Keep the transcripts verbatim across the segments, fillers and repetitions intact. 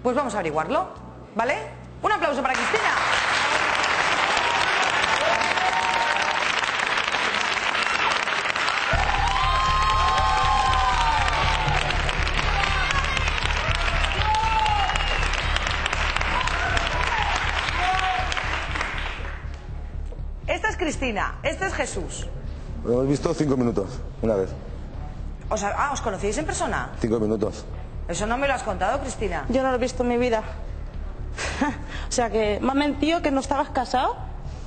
Pues vamos a averiguarlo, ¿vale? Un aplauso para Cristina. Esta es Cristina, este es Jesús. Lo hemos visto cinco minutos, una vez. O sea, ah, ¿os conocíais en persona? Cinco minutos. Eso no me lo has contado, Cristina. Yo no lo he visto en mi vida. O sea que me has mentido que no estabas casado.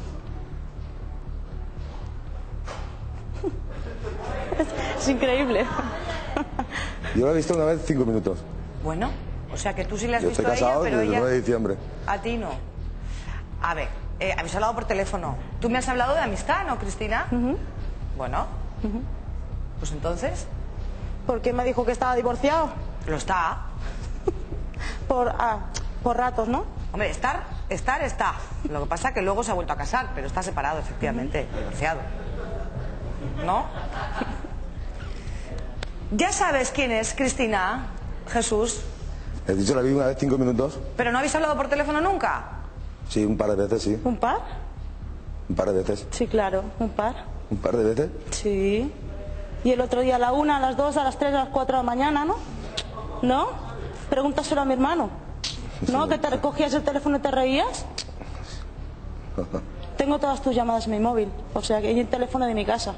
Es increíble. Yo lo he visto una vez cinco minutos. Bueno, o sea que tú sí le has Yo visto estoy a ella, casado pero desde el ella... nueve de diciembre. A ti no. A ver, eh, habéis hablado por teléfono. Tú me has hablado de amistad, ¿no, Cristina? Uh-huh. Bueno. Uh-huh. Pues entonces... ¿Por qué me dijo que estaba divorciado? Lo está. Por, ah, por ratos, ¿no? Hombre, estar, estar está. Lo que pasa es que luego se ha vuelto a casar, pero está separado, efectivamente, uh-huh. divorciado. ¿No? ¿Ya sabes quién es Cristina, Jesús? He dicho la vi una vez cinco minutos. ¿Pero no habéis hablado por teléfono nunca? Sí, un par de veces, sí. ¿Un par? Un par de veces. Sí, claro, un par. ¿Un par de veces? Sí. Y el otro día a la una, a las dos, a las tres, a las cuatro de la mañana, ¿no? ¿No? Pregúntaselo a mi hermano. ¿No? Sí. ¿Que te recogías el teléfono y te reías? Tengo todas tus llamadas en mi móvil. O sea, que hay el teléfono de mi casa.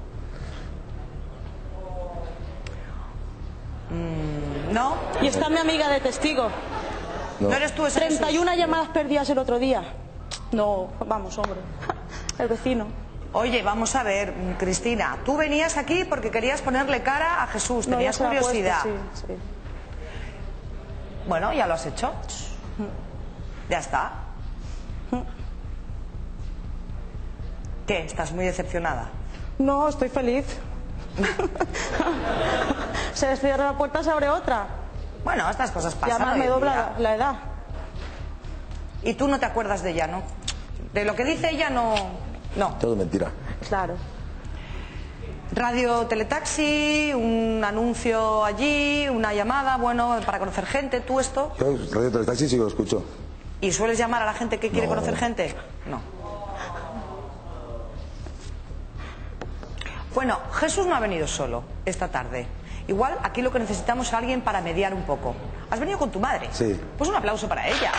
Mm, ¿No? Y está mi amiga de testigo. No, ¿No eres tú ese treinta y una Jesús? llamadas perdidas el otro día. No, vamos, hombre. El vecino. Oye, vamos a ver, Cristina, tú venías aquí porque querías ponerle cara a Jesús, No, tenías ya se la ha curiosidad. puesto, sí, sí. Bueno, ya lo has hecho. Ya está. ¿Qué? ¿Estás muy decepcionada? No, estoy feliz. Se descierra la puerta, se abre otra. Bueno, estas cosas Y pasan. además hoy me en dobla día. la, la edad. Y tú no te acuerdas de ella, ¿no? De lo que dice ella, no. No. todo mentira. Claro. Radio Teletaxi, un anuncio allí, una llamada, bueno, para conocer gente, ¿tú esto? Yo Radio Teletaxi sí que lo escucho. ¿Y sueles llamar a la gente que quiere No. conocer gente? No. Bueno, Jesús no ha venido solo esta tarde. Igual aquí lo que necesitamos es alguien para mediar un poco. ¿Has venido con tu madre? Sí. Pues un aplauso para ella.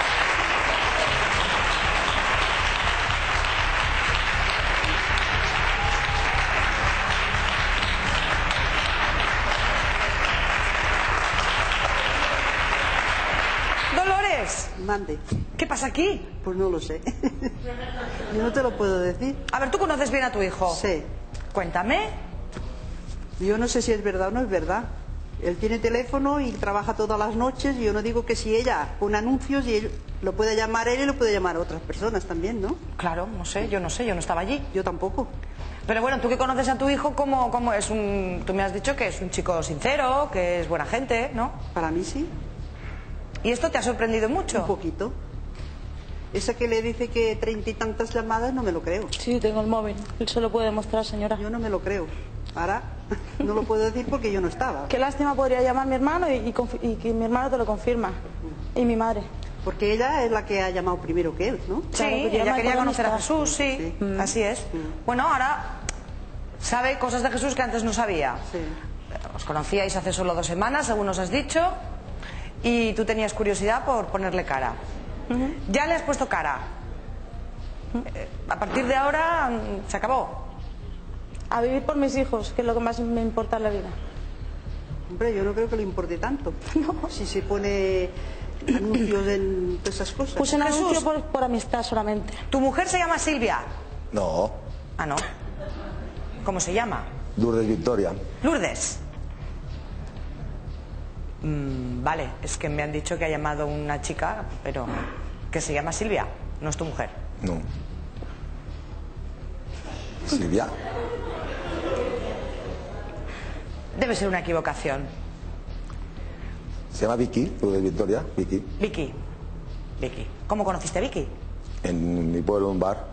Dolores, Mande. ¿qué pasa aquí? Pues no lo sé. Yo no te lo puedo decir. A ver, ¿tú conoces bien a tu hijo? Sí. Cuéntame. Yo no sé si es verdad o no es verdad. Él tiene teléfono y trabaja todas las noches. Y yo no digo que si ella pone anuncios y él lo puede llamar él y lo puede llamar a otras personas también, ¿no? Claro, no sé, yo no sé, yo no estaba allí. Yo tampoco. Pero bueno, tú que conoces a tu hijo, ¿cómo, cómo es un...? Tú me has dicho que es un chico sincero, que es buena gente, ¿no? Para mí sí. ¿Y esto te ha sorprendido mucho? Un poquito. Esa que le dice que treinta y tantas llamadas no me lo creo. Sí, tengo el móvil. Él se lo puede demostrar, señora. Yo no me lo creo. Ahora no lo puedo decir porque yo no estaba. Qué lástima, podría llamar mi hermano y, y, confi- y que mi hermano te lo confirma. Y mi madre. Porque ella es la que ha llamado primero que él, ¿no? Sí, Claro, que ella llama quería con conocer a amistad. Jesús, sí, Sí. Mm. así es. Mm. Bueno, ahora sabe cosas de Jesús que antes no sabía. Sí. Os conocíais hace solo dos semanas, según nos has dicho, y tú tenías curiosidad por ponerle cara. Ujú. Ya le has puesto cara. Eh, A partir de ahora mm, se acabó. A vivir por mis hijos, que es lo que más me importa en la vida. Hombre, yo no creo que le importe tanto. Si se pone anuncios en todas esas cosas. Puse un Jesús. anuncio por, por amistad solamente. ¿Tu mujer se llama Silvia? No. Ah, no. ¿Cómo se llama? Lourdes Victoria. Lourdes. Mm, vale, es que me han dicho que ha llamado una chica, pero que se llama Silvia, no es tu mujer. No. Silvia. Debe ser una equivocación. Se llama Vicky, Lourdes Victoria. Vicky. Vicky. Vicky. ¿Cómo conociste a Vicky? En mi pueblo, un bar.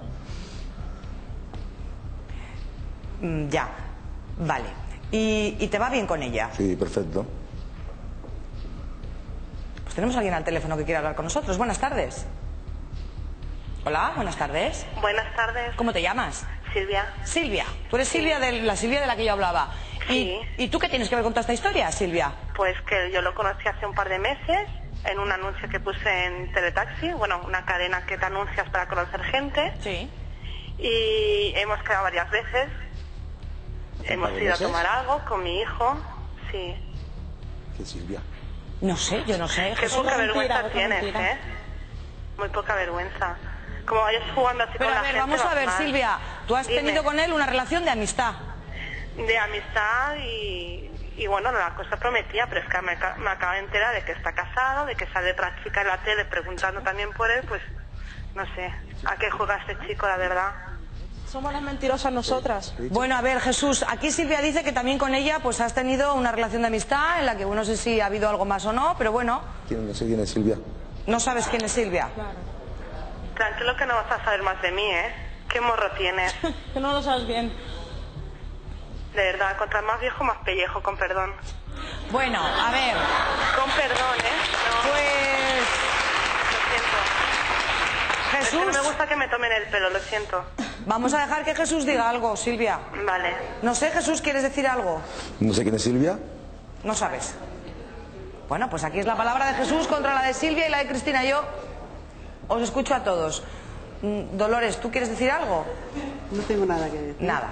Mm, ya, vale. ¿Y, ¿Y te va bien con ella? Sí, perfecto. Pues tenemos a alguien al teléfono que quiere hablar con nosotros. Buenas tardes. Hola, buenas tardes. Buenas tardes. ¿Cómo te llamas? Silvia. Silvia. Tú eres Silvia, de la Silvia de la que yo hablaba. Sí. ¿Y, ¿Y tú qué tienes que ver con toda esta historia, Silvia? Pues que yo lo conocí hace un par de meses en un anuncio que puse en Teletaxi, bueno, una cadena que te anuncias para conocer gente. Sí. Y hemos quedado varias veces. Hemos ido meses? a tomar algo con mi hijo. Sí. ¿Qué Silvia? No sé, yo no sé. Qué Jesús. poca mentira, vergüenza qué tienes, mentira. ¿eh? Muy poca vergüenza. Como vayas jugando así Pero con a la ver, gente. vamos a vas ver, mal. Silvia. Tú has Dime. tenido con él una relación de amistad. De amistad y, y bueno, la cosa prometía, pero es que me, ca- me acabo de enterar de que está casado, de que sale otra chica en la tele preguntando también por él, pues no sé, ¿a qué juega este chico, la verdad? Somos las mentirosas nosotras. Bueno, a ver, Jesús, aquí Silvia dice que también con ella pues has tenido una relación de amistad en la que bueno, no sé si ha habido algo más o no, pero bueno, ¿Quién, no sé quién es Silvia? no sabes quién es Silvia. Tranquilo que no vas a saber más de mí, ¿eh? ¿Qué morro tienes? Que no lo sabes bien. De verdad, contra más viejo, más pellejo, con perdón. Bueno, a ver, Con perdón, ¿eh? No, pues lo siento. Es que no Jesús, me gusta que me tomen el pelo, lo siento. vamos a dejar que Jesús diga algo, Silvia. Vale. No sé, Jesús, ¿quieres decir algo? No sé quién es Silvia. No sabes. Bueno, pues aquí es la palabra de Jesús contra la de Silvia y la de Cristina. Yo os escucho a todos. Mm, Dolores, ¿tú quieres decir algo? No tengo nada que decir. Nada.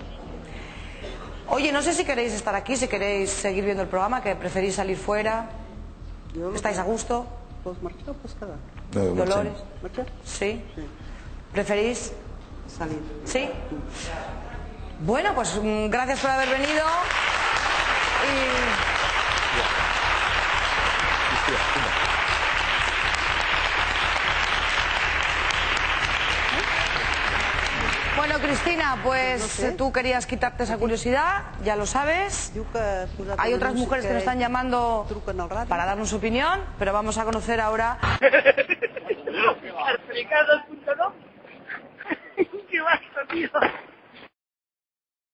Oye, no sé si queréis estar aquí, si queréis seguir viendo el programa, que preferís salir fuera. Yo- ¿Estáis a gusto? Pues marchar, pues cada. No, no sé. Dolores. ¿Marchar? ¿Sí? Sí. ¿Preferís? Salir. ¿Sí? Bueno, pues mm, gracias por haber venido. Y... Bueno, Cristina, pues No sé. tú querías quitarte esa curiosidad, ya lo sabes. Diu que posat Hay una otras mujeres que nos música están i llamando truquen al ràdio. para darnos su opinión, pero vamos a conocer ahora